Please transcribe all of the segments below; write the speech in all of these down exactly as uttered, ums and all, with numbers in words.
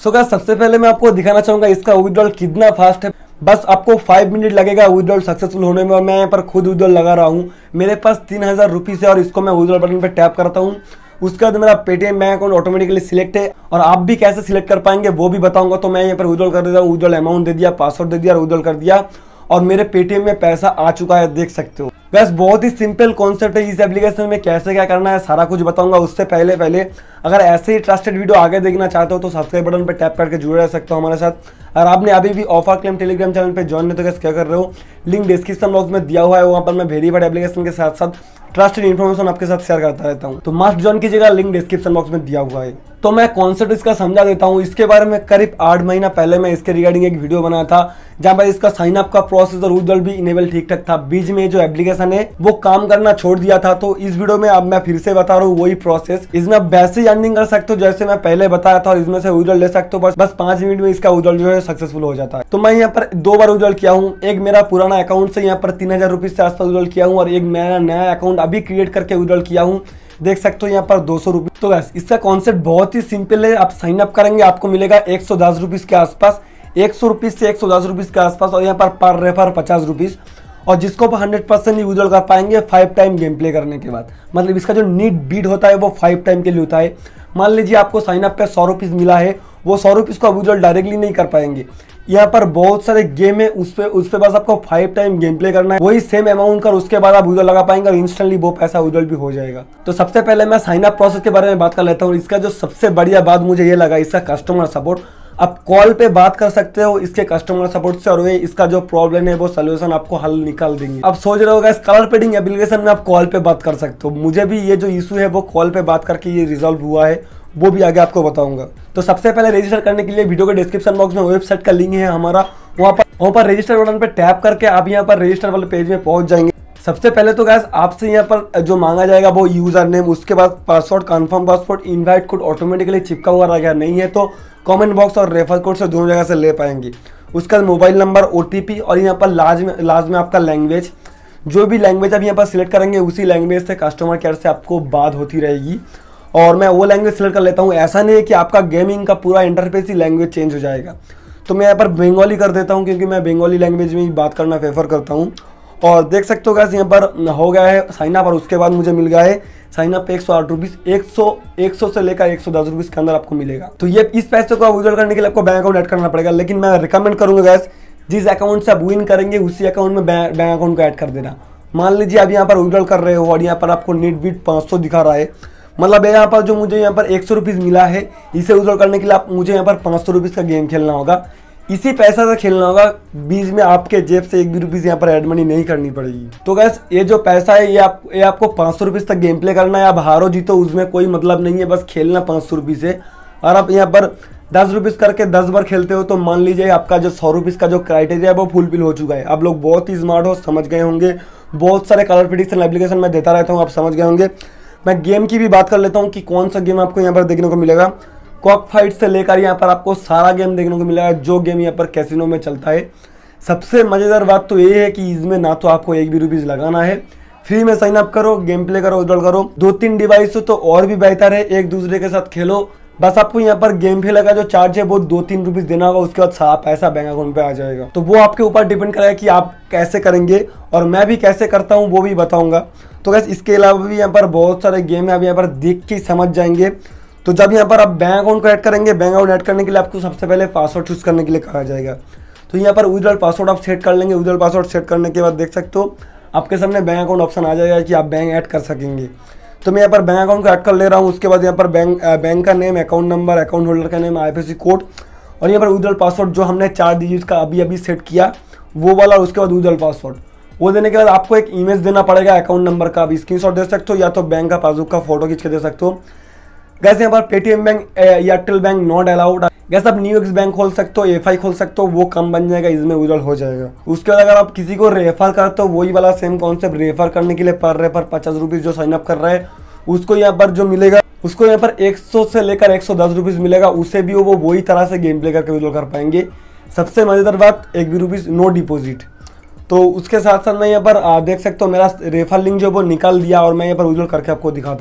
So guys सबसे पहले मैं आपको दिखाना चाहूंगा इसका विड्रॉल कितना फास्ट है। बस आपको फाइव मिनट लगेगा विड्रॉल सक्सेसफुल होने में और मैं यहाँ पर खुद विड्रॉल लगा रहा हूँ। मेरे पास तीन हजार रुपीज है और इसको मैं विड्रॉल बटन पर टैप करता हूँ। उसके बाद मेरा Paytm bank account automatically select है और आप भी कैसे सिलेक्ट कर पाएंगे वो भी बताऊंगा। तो मैं यहाँ पर विड्रॉल कर देता हूँ, विड्रॉल अमाउंट दे दिया, पासवर्ड दे दिया और विड्रॉल कर दिया और मेरे पेटीएम में पैसा आ चुका है, देख सकते हो। बस बहुत ही सिंपल कॉन्सेप्ट है। इस एप्लीकेशन में कैसे क्या करना है सारा कुछ बताऊंगा। उससे पहले पहले अगर ऐसे ही ट्रस्टेड वीडियो आगे देखना चाहते हो तो सब्सक्राइब बटन पर टैप करके जुड़े रह सकते हो हमारे साथ। अगर आपने अभी भी ऑफर क्लेम टेलीग्राम चैनल पे ज्वाइन नहीं तो क्या कर रहे हो, लिंक डिस्क्रिप्शन बॉक्स में दिया हुआ है। वहाँ पर मैं वेरीफाइड एप्लीकेशन के साथ साथ ट्रस्टेड इन्फॉर्मेशन आपके साथ शेयर करता रहता हूँ, तो मस्ट ज्वाइन कीजिएगा, लिंक डिस्क्रिप्शन बॉक्स में दिया हुआ है। तो मैं कॉन्सेप्ट इसका समझा देता हूँ। इसके बारे में करीब आठ महीना पहले मैं इसके रिगार्डिंग एक वीडियो बनाया था जहाँ पर इसका साइन अप का प्रोसेस और विड्रॉल भी इनेबल ठीक ठाक था। बीच में जो एप्लीकेशन है वो काम करना छोड़ दिया था, तो इस वीडियो में अब मैं फिर से बता रहा हूँ वही प्रोसेस। इसमें आप वैसे ही अर्निंग कर सकते हो जैसे मैं पहले बताया था और इसमें से विड्रॉल ले सकते हो। बस बस पांच मिनट में इसका विड्रॉल जो है सक्सेसफुल हो जाता है। तो मैं यहाँ पर दो बार विड्रॉल किया हूँ। एक मेरा पुराना अकाउंट से यहाँ पर तीन हजार रुपीज से आसपास विड्रॉल किया हूँ और एक मेरा नया अकाउंट अभी क्रिएट करके विड्रॉल किया हूँ, देख सकते हो यहाँ पर दो सौ रुपये। तो बस इसका कॉन्सेप्ट बहुत ही सिंपल है। आप साइन अप करेंगे आपको मिलेगा एक सौ दस रुपीज के आसपास, एक सौ रुपीज से एक सौ दस रुपीज के आसपास और यहाँ पर पर रेफर पचास रुपीज। और जिसको आप हंड्रेड परसेंट ही विड्रॉल कर पाएंगे फाइव टाइम गेम प्ले करने के बाद। मतलब इसका जो नीट बीट होता है वो फाइव टाइम के लिए होता है। मान लीजिए आपको साइन अप पे सौ रुपीज मिला है, वो सौ रुपीज को आप विड्रॉल डायरेक्टली नहीं कर पाएंगे। यहाँ पर बहुत सारे गेम है, उस पे उस पे बस आपको फाइव टाइम गेम प्ले करना है, वही सेम अमाउंट कर उसके बाद आप विड्रॉल लगा पाएंगे और इंस्टेंटली वो पैसा विड्रॉल भी हो जाएगा। तो सबसे पहले मैं साइन अप प्रोसेस के बारे में बात कर लेता हूँ। इसका जो सबसे बढ़िया बात मुझे ये लगा इसका कस्टमर सपोर्ट। आप कॉल पे बात कर सकते हो इसके कस्टमर सपोर्ट से और वे इसका जो प्रॉब्लम है वो सोल्यूशन आपको हल निकाल देंगे। आप सोच रहे होगा इस कलर पेडिंग एप्लीकेशन में आप कॉल पे बात कर सकते हो। मुझे भी ये जो इशू है वो कॉल पे बात करके ये रिजॉल्व हुआ है, वो भी आगे आपको बताऊंगा। तो सबसे पहले रजिस्टर करने के लिए वीडियो के डिस्क्रिप्शन बॉक्स में वेबसाइट का लिंक है हमारा, वहाँ पर वहाँ पर रजिस्टर बटन पे टैप करके आप यहाँ पर रजिस्टर वाले पेज में पहुंच जाएंगे। सबसे पहले तो गाइस आपसे यहाँ पर जो मांगा जाएगा वो यूजर नेम, उसके बाद password, confirm password, invite code automatically चिपका हुआ रहेगा। नहीं है तो कमेंट बॉक्स और रेफर कोड से दोनों जगह से ले पाएंगे। उसका मोबाइल नंबर, ओटीपी और यहाँ पर लास्ट में लास्ट में आपका लैंग्वेज, जो भी लैंग्वेज आप यहाँ पर सिलेक्ट करेंगे उसी लैंग्वेज से कस्टमर केयर से आपको बात होती रहेगी और मैं वो लैंग्वेज सिलेक्ट कर लेता हूँ। ऐसा नहीं है कि आपका गेमिंग का पूरा इंटरफेस ही लैंग्वेज चेंज हो जाएगा। तो मैं यहाँ पर बंगाली कर देता हूँ क्योंकि मैं बंगाली लैंग्वेज में ही बात करना प्रेफर करता हूँ। और देख सकते हो गाइस यहाँ पर हो गया है साइन अप और उसके बाद मुझे मिल गया है साइन अप पे एक सौ आठ रुपीज, एक सौ एक सौ से लेकर एक सौ दस रुपीज के अंदर आपको मिलेगा। तो ये इस पैसे को विड्रॉल करने के लिए आपको बैंक अकाउंट ऐड करना पड़ेगा, लेकिन मैं रिकमेंड करूंगा गाइस जिस अकाउंट से आप विन करेंगे उसी अकाउंट में बैंक अकाउंट को ऐड कर देना। मान लीजिए आप यहाँ पर विड्रॉल कर रहे हो और यहाँ पर आपको नेट बीट पाँच सौ दिखा रहा है, मतलब यहाँ पर जो मुझे यहाँ पर एक सौ रुपीज मिला है इसे विड्रॉल करने के लिए आप मुझे यहाँ पर पाँच सौ रुपीज का गेम खेलना होगा, इसी पैसा से खेलना होगा। बीच में आपके जेब से एक भी रुपीज यहाँ पर एड मनी नहीं करनी पड़ेगी। तो गैस ये जो पैसा है ये आप ये आपको पाँच सौ रुपीज तक गेम प्ले करना है। आप हारो जीतो उसमें कोई मतलब नहीं है, बस खेलना पाँच सौ रुपीज है। और आप यहाँ पर दस रुपीज करके दस बार खेलते हो तो मान लीजिए आपका जो सौ रुपीज का जो क्राइटेरिया है वो फुलफिल हो चुका है। आप लोग बहुत ही स्मार्ट हो, समझ गए होंगे। बहुत सारे कलर प्रेडिक्शन एप्लीकेशन में देता रहता हूँ, आप समझ गए होंगे। मैं गेम की भी बात कर लेता हूँ कि कौन सा गेम आपको यहाँ पर देखने को मिलेगा। कॉक फाइट से लेकर यहाँ पर आपको सारा गेम देखने को मिलेगा जो गेम यहाँ पर कैसीनो में चलता है। सबसे मज़ेदार बात तो ये है कि इसमें ना तो आपको एक भी रुपीज़ लगाना है, फ्री में साइन अप करो, गेम प्ले करो, विड्रॉल करो। दो तीन डिवाइस हो तो और भी बेहतर है, एक दूसरे के साथ खेलो। बस आपको यहाँ पर गेम प्ले का जो चार्ज है वो दो तीन रुपीज़ देना होगा, उसके बाद सारा पैसा बैंक अकाउंट पे आ जाएगा। तो वो आपके ऊपर डिपेंड करेगा कि आप कैसे करेंगे और मैं भी कैसे करता हूँ वो भी बताऊँगा। तो बस इसके अलावा भी यहाँ पर बहुत सारे गेम है, आप यहाँ पर देख के समझ जाएंगे। तो जब यहाँ पर आप बैंक अकाउंट को ऐड करेंगे, बैंक अकाउंट ऐड करने के लिए आपको सबसे पहले पासवर्ड चूज करने के लिए कहा जाएगा। तो यहाँ पर विड्रॉल पासवर्ड आप सेट कर लेंगे। विड्रॉल पासवर्ड सेट करने के बाद देख सकते हो आपके सामने बैंक अकाउंट ऑप्शन आ जाएगा कि आप बैंक ऐड कर सकेंगे। तो मैं यहाँ पर बैंक अकाउंट को ऐड कर ले रहा हूँ। उसके बाद यहाँ पर बैंक बैंक का name, account number, account holder का name, I F S C code और यहाँ पर विड्रॉल पासवर्ड जो हमने चार डिजिट का अभी अभी सेट किया वो वाला, और उसके बाद विड्रॉल पासवर्ड वो देने के बाद आपको एक इमेज देना पड़ेगा अकाउंट नंबर का। आप स्क्रीनशॉट दे सकते हो या तो बैंक का पासबुक का फोटो खींच के दे सकते हो। गैस यहाँ पर Paytm bank, Airtel bank not allowed. Guys आप न्यू एक्स बैंक खोल सकते हो, एफ आई खोल सकते हो, वो कम बन जाएगा, इसमें विड्रॉल हो जाएगा। उसके बाद अगर आप किसी को रेफर करते हो वही वाला सेम कॉन्सेप्ट, रेफर करने के लिए पर रेफर पचास रुपीज जो साइन अप कर रहा है उसको यहाँ पर जो मिलेगा उसको यहाँ पर एक सौ से लेकर एक सौ दस रुपीज मिलेगा। उसे भी वो वही तरह से गेम प्ले करके विड्रॉल कर पाएंगे। सबसे मजेदार बात, एक भी रुपीज नो डिपोजिट। तो उसके साथ साथ मैं यहाँ पर आ, देख सकते हो मेरा रेफर लिंक जो वो निकाल दिया और मैं यहाँ पर विड्रॉल करके आपको दिखाता हूँ।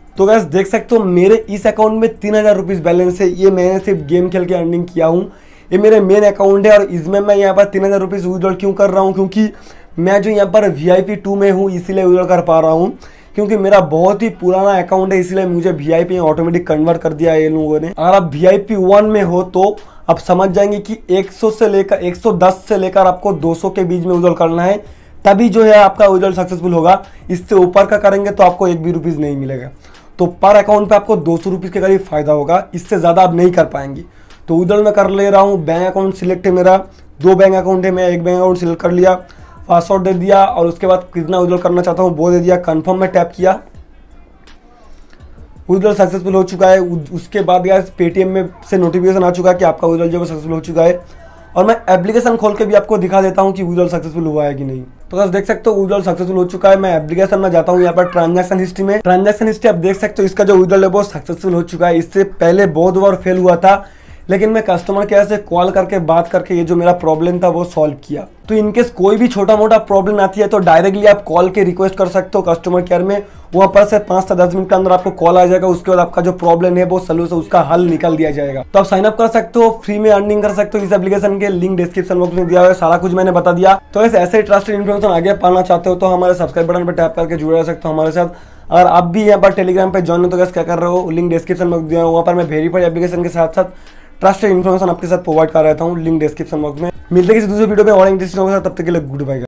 तो गैस देख सकते हो मेरे इस अकाउंट में तीन हज़ार रुपीज़ बैलेंस है। ये मैंने सिर्फ गेम खेल के अर्निंग किया हूँ। ये मेरे मेन अकाउंट है और इसमें मैं यहाँ पर तीन हज़ार रुपीज़ विड्रॉल क्यों कर रहा हूँ, क्योंकि मैं जो यहाँ पर वी आई पी टू में हूँ इसीलिए विड्रॉल कर पा रहा हूँ, क्योंकि मेरा बहुत ही पुराना अकाउंट है इसलिए मुझे V I P automatic convert कर दिया है ये लोगों ने। अगर आप वी आई पी वन में हो तो आप समझ जाएंगे कि सौ से लेकर एक सौ दस से लेकर आपको दो सौ के बीच में विड्रॉल करना है, तभी जो है आपका विड्रॉल सक्सेसफुल होगा। इससे ऊपर का करेंगे तो आपको एक भी रुपीज़ नहीं मिलेगा। तो पर अकाउंट पे आपको दो सौ रुपीज़ के करीब फायदा होगा, इससे ज़्यादा आप नहीं कर पाएंगे। तो विड्रॉल मैं कर ले रहा हूँ। बैंक अकाउंट सिलेक्ट है मेरा, दो बैंक अकाउंट है, मैं एक बैंक अकाउंट सिलेक्ट कर लिया, पासवर्ड दे दिया और उसके बाद कितना विड्रॉल करना चाहता हूँ वो दे दिया, कन्फर्म में टैप किया, विड्रॉल सक्सेसफुल हो चुका है। उसके बाद गाइस पेटीएम में से नोटिफिकेशन आ चुका है कि आपका विड्रॉल जो है सक्सेसफुल हो चुका है। और मैं एप्लीकेशन खोल के भी आपको दिखा देता हूँ कि विड्रॉल सक्सेसफुल हुआ है कि नहीं। तो बस देख सकते हो विड्रॉल सक्सेसफुल हो चुका है। मैं एप्लीकेशन में जाता हूँ, यहाँ पर ट्रांजैक्शन हिस्ट्री में ट्रांजैक्शन हिस्ट्री आप देख सकते हो इसका जो विड्रॉल है वो सक्सेसफुल हो चुका है। इससे पहले बहुत बार फेल हुआ था, लेकिन मैं कस्टमर केयर से कॉल करके बात करके ये जो मेरा प्रॉब्लम था वो सॉल्व किया। तो इनकेस कोई भी छोटा मोटा प्रॉब्लम आती है तो डायरेक्टली आप कॉल के रिक्वेस्ट कर सकते हो कस्टमर केयर में, वहाँ पर से पाँच से दस मिनट के अंदर आपको कॉल आ जाएगा। उसके बाद आपका जो प्रॉब्लम है वो सलूशन उसका हल निकल दिया जाएगा। तो आप साइन अप कर सकते हो, फ्री में अर्निंग कर सकते हो इस एप्लीकेशन के, लिंक डिस्क्रिप्शन बॉक्स में दिया हुआ है, सारा कुछ मैंने बता दिया। तो ऐसे ट्रस्टेड इन्फॉर्मेशन आगे पाना चाहते हो तो हमारे सब्सक्राइब बटन पर टैप करके जुड़ सकते हो हमारे साथ। अगर आप भी यहाँ पर टेलीग्राम पे ज्वाइन हो तो कैसे क्या कर रहे हो, लिंक डिस्क्रिप्शन बॉक्स दिया है, वहाँ पर मैं वेरीफाइड एप्लीकेशन के साथ साथ ट्रस्टेड इन्फॉर्मेशन आपके साथ प्रोवाइड कर रहता हूँ, लिंक डिस्क्रिप्शन बॉक्स में। मिलते किसी दूसरे वीडियो में और इंटरेस्टिंग होगा, तब तक के लिए गुड बाय।